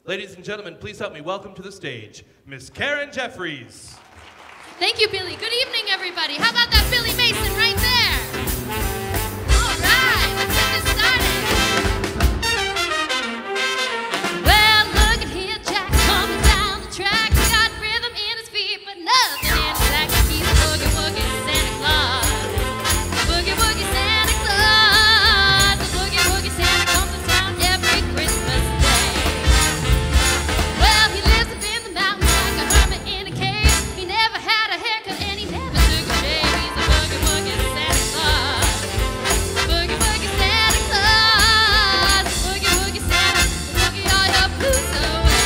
Ladies and gentlemen, please help me welcome to the stage, Miss Karen Jeffries. Thank you, Billy. Good evening, everybody. How about that Billy Mason right there? All right, let's get this started. Well, look at here, Jack coming down the track. He got rhythm in his feet, but nothing in his back. He's a boogie woogie Santa Claus. Boogie woogie Santa Claus. The boogie woogie Santa comes to town every Christmas day. Well, he lives up in the mountains like a hermit in a cave. He never had a haircut and he never took a shave. He's a boogie woogie Santa Claus. Boogie woogie Santa Claus. Boogie woogie Santa, boogie all your blues away.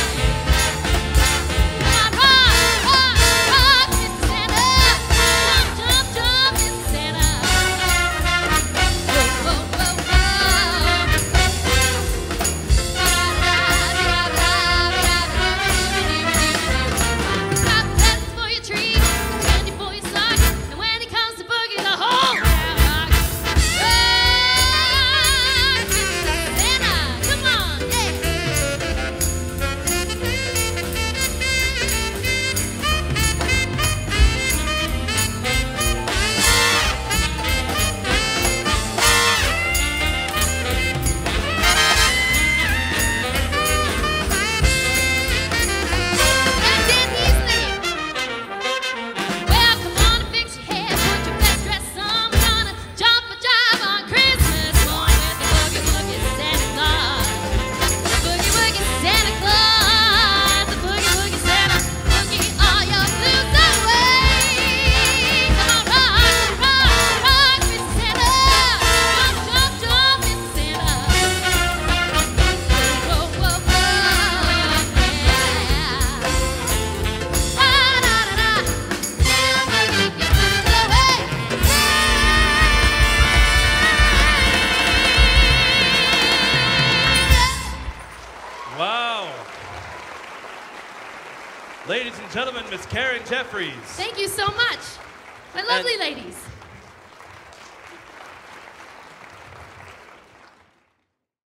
Come on, rock, rock, rock, Mr. Santa. Jump, jump, jump, Mr. Santa. Whoa, whoa, whoa, whoa. Got presents for your tree, candy for your sock, and when he comes to boogie, the whole world rocks. Rock, Mr. Santa, come on, yeah. That's it, he's there. Well, come on and fix your hair, put your best dress on. We're gonna jump a jive on Christmas morning with the boogie woogie Santa Claus. The boogie woogie Santa Claus. The boogie woogie Santa, boogie all your blues away. Come on, rock, rock, rock, Mr. Santa. Jump, jump, jump, Mr. Santa. Whoa, whoa, whoa, yeah. Wow. Ladies and gentlemen, Miss Karen Jeffries. Thank you so much. My lovely ladies.